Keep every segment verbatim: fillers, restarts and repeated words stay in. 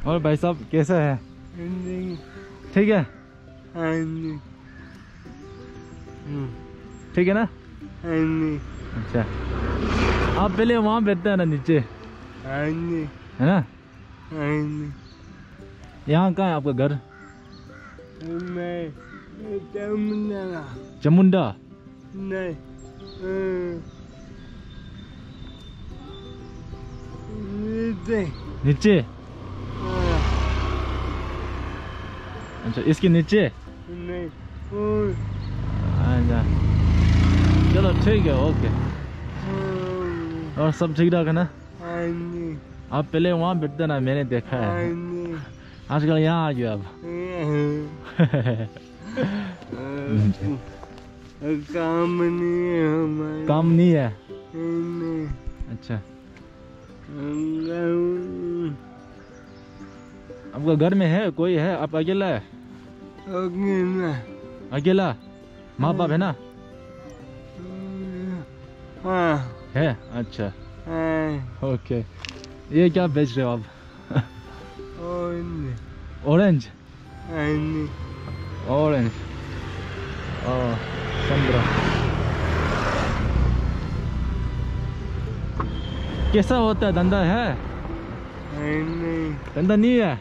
और भाई साहब कैसा है? ठीक है, ठीक है ना? अच्छा, आप पहले वहाँ बैठते हैं ना नीचे, है ना? यहाँ कहाँ है आपका घर? चामुंडा? नहीं, नीचे। नीचे? अच्छा, इसके नीचे? नहीं, अच्छा, चलो ठीक है, ओके। और सब ठीक ठाक है ना? आप पहले वहाँ बैठते ना, मैंने देखा है। आजकल यहाँ आ गया अब। काम नहीं है हमारे। काम नहीं है? नहीं। अच्छा, आपका घर में है कोई? है आप अकेला है? अकेला। अकेला? माँ बाप है ना? हाँ है। अच्छा, हाँ। ओके। ये क्या बेच रहे हो आप? ऑरेंज। ऑरेंज? हाँ। ऑरेंज, ओह संतरा। कैसा होता है, धंधा है? नहीं, धंधा नहीं है,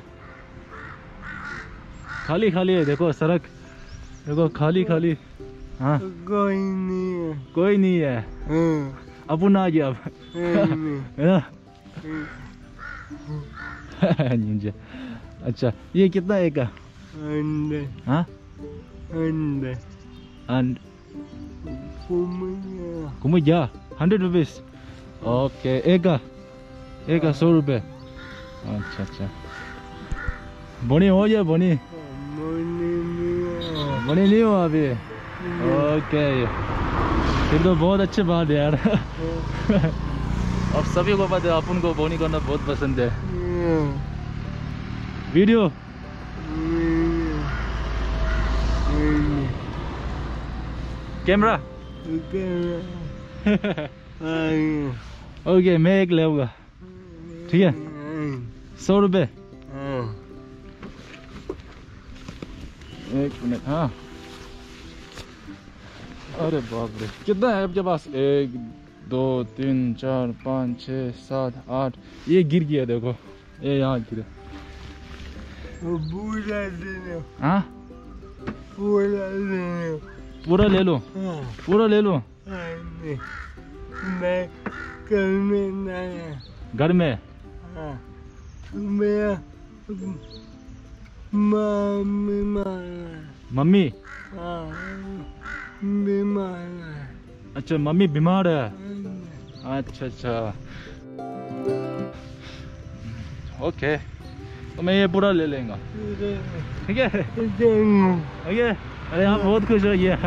खाली खाली है। देखो सड़क, देखो खाली खाली। हाँ, कोई नहीं है। कोई नहीं है। हाँ। अपन आ गया अब, है ना? नीचे। अच्छा, ये कितना एक का? अंडे। हाँ, अंडे। एंड कुमिया। कुमिया हंड्रेड रुपीज। ओके, एक का? एक का सौ रुपये। अच्छा अच्छा, बनी हो गया? बनी बनी नहीं हो अभी? ओके, फिर तो बहुत अच्छी बात है यार। अब सभी को पता है अपन को बोनी करना बहुत पसंद है। Video camera? ओके, मैं एक लेऊंगा, ठीक है? सौ रुपये। एक मिनट। हाँ, अरे बाप रे, कितना है आपके पास? एक दो तीन चार पाँच छः सात आठ। ये गिर गया, देखो ये यहाँ गिरा। पूरा ले लो। हाँ, पूरा ले लो। पूरा ले लो? पूरा ले लो? मैं घर में नहीं। घर में? हाँ, मेरा मम्मी बीमार। मम्मी? हाँ, बीमार है। अच्छा, मम्मी बीमार है। अच्छा अच्छा, ओके, तो मैं ये पूरा ले लेंगे, ठीक है? ओके, अरे आप बहुत खुश हो गया।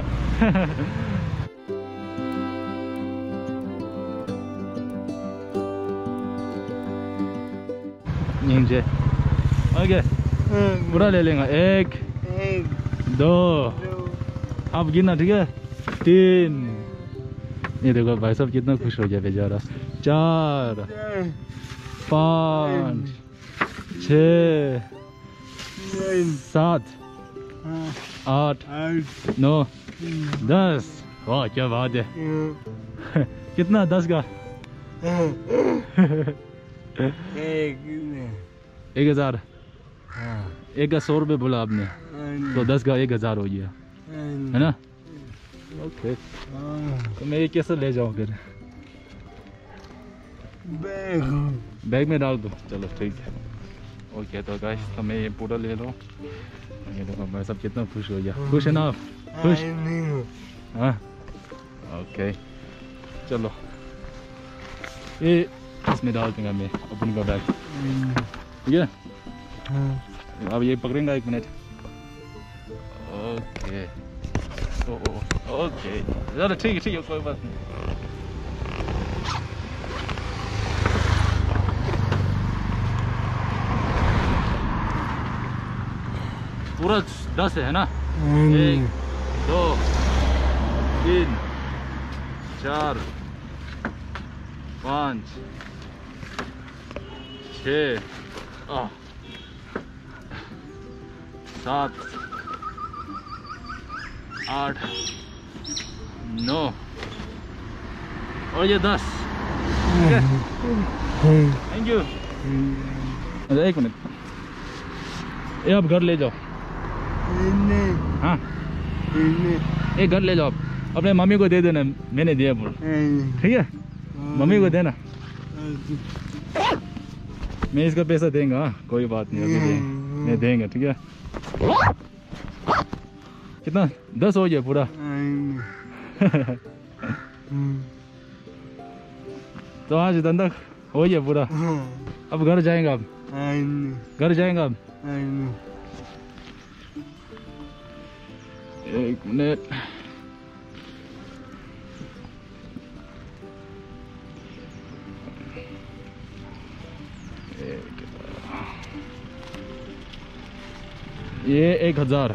नीचे, ओके, पूरा ले लेंगे। एक, एक, दो, दो, आप गिनना, ठीक है? तीन, ये देखो भाई साहब कितना खुश हो गया बेचारा। चार, पाँच, छः, सात, आठ, नौ, दस। वाह क्या बात है। कितना? दस का? एक, एक हजार? हाँ, एक का सौ रुपये बोला आपने, तो दस का एक हजार हो गया, है ना? ओके, तो मैं ये कैसे ले जाऊँ फिर? बैग बैग में डाल दो, चलो ठीक है। ओके, तो गाइस, तो मैं ये पूरा ले लो। ये देखो मैं सब कितना खुश हो गया। खुश है ना आप? खुश? हाँ, ओके, चलो ये इसमें डाल दूंगा मैं अपन का बैग, ठीक है? अब ये पकड़ेंगे, एक minute. Okay, oh, oh, okay, चलो ठीक है, ठीक है, कोई बात नहीं। पूरा दस है ना? एक, दो, तीन, चार, पाँच, छः, सात आठ नौ और ये दस। Thank you. एक मिनट, ये आप घर ले जाओ। हाँ ये घर ले जाओ आप, अपने मम्मी को दे देना, मैंने दिया बोल, ठीक है? मम्मी को देना, मैं इसका पैसा देंगे। हाँ कोई बात नहीं, अभी देंगे, मैं देंगे, ठीक है? कितना? दस हो गया पूरा? तो आज धंधा हो गया पूरा। अब घर जाएंगे आप? घर जाएंगे आप? एक मिनट, ये एक हजार।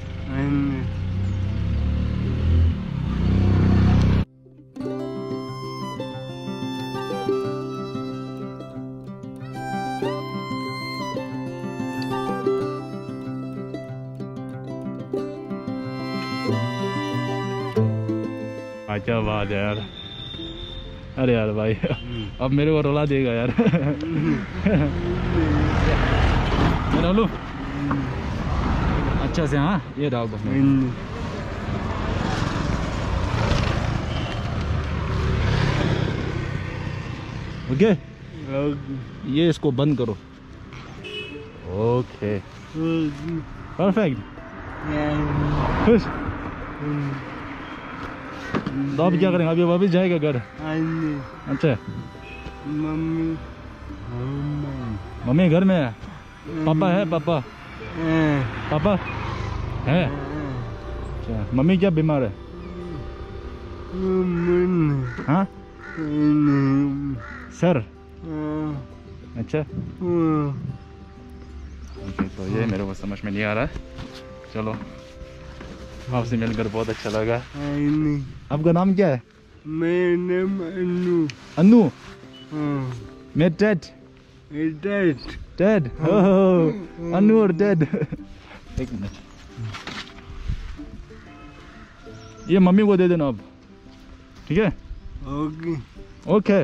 क्या बात है यार। अरे यार भाई, अब मेरे को रुला देगा यार। मैं डालूं अच्छा से? हाँ ये डाल दो। ओके ये इसको बंद करो। ओके परफेक्ट, खुश। तो अब क्या करेंगे? अभी वापस जाएगा घर? अच्छा मम्मी मम्मी घर में है? पापा है? पापा पापा है? अच्छा मम्मी क्या बीमार है? हाँ सर? अच्छा ओके, तो ये मेरे को समझ में नहीं आ रहा है। चलो आपसे मिलकर बहुत अच्छा लगा। आपका नाम क्या है? मेरा नाम अन्नू। अन्नू? मैं टेड। टेड टेड अन्नू और टेड। एक मिनट, ये मम्मी को दे देना अब, ठीक है? ओके ओके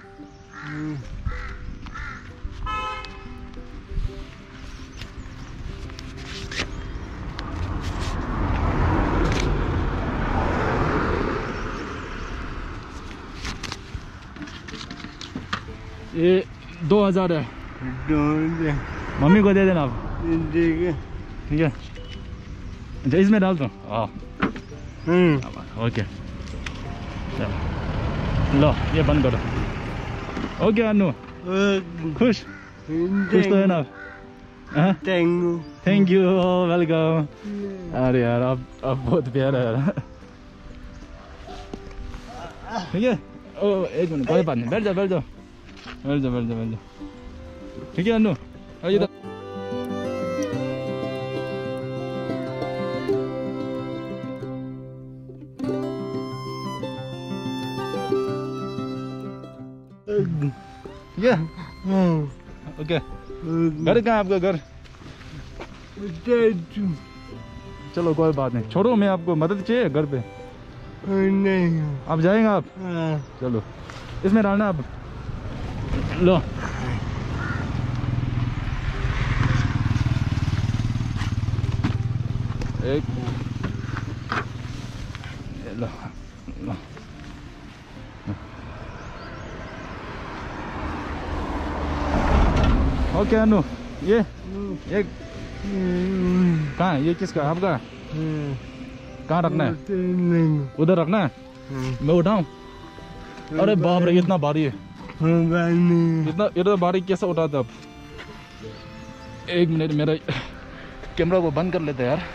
ये दो हजार है, मम्मी को दे देना आप, ठीक है? ठीक है? अच्छा इसमें डाल दो। हाँ ओके लो ये बंद करो। ओके अन्नू खुश? खुश तो है ना? Thank you thank you welcome. अरे यार आप आप बहुत प्यारा है यार। ठीक है? ओ एक मिनट, कोई बात नहीं, बैठ जाओ बैठ जाओ बैठ जाओ बैठ जाओ बैठ जाओ ठीक है अन्नू? आइए तो ये ओके। घर कहाँ है आपका? घर चलो कोई बात नहीं, छोड़ो, मैं आपको मदद चाहिए घर पे? नहीं आप जाएंगे आप? चलो इसमें डालना आप, लो एक लो लो ओके अन्नू ये एक कहाँ है? ये किसका? आपका? कहाँ रखना है? उधर रखना है? मैं उठाऊं? अरे बाप रे इतना भारी है, इतना इतना भारी कैसे उठाते आप? एक मिनट मेरा कैमरा को बंद कर लेते यार।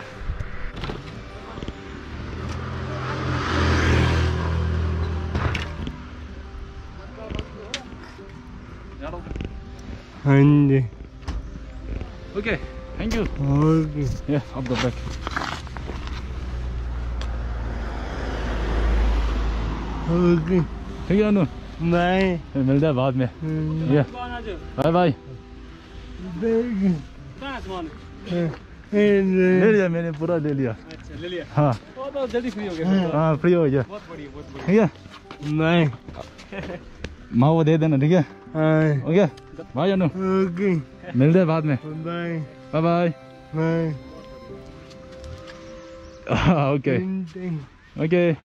हाँ जी ओके थैंक यू। ओके या आप गो बैक। ओके ठीक है अनु, बाय, मिलते हैं बाद में। या बाय बाय। ले लिया मैंने, पूरा ले लिया। अच्छा ले लिया। हाँ वो तो जल्दी फ्री हो गया। हाँ फ्री हो गया। बहुत बढ़िया बहुत बढ़िया। ठीक है बाय माँ को दे देना। ठीक है बाय ओके बाय जानू, ओके मिलते हैं बाद में। Bye bye bye. Bye okay okay okay.